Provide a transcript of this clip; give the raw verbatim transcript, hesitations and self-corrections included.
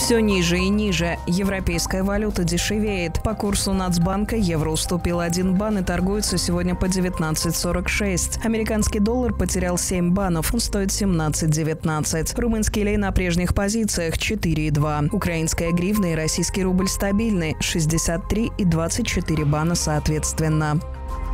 Все ниже и ниже. Европейская валюта дешевеет. По курсу Нацбанка евро уступил один бан и торгуется сегодня по девятнадцать сорок шесть. Американский доллар потерял семь банов, он стоит семнадцать девятнадцать. Румынский лей на прежних позициях четыре и два. Украинская гривна и российский рубль стабильны шестьдесят три и двадцать четыре бана соответственно.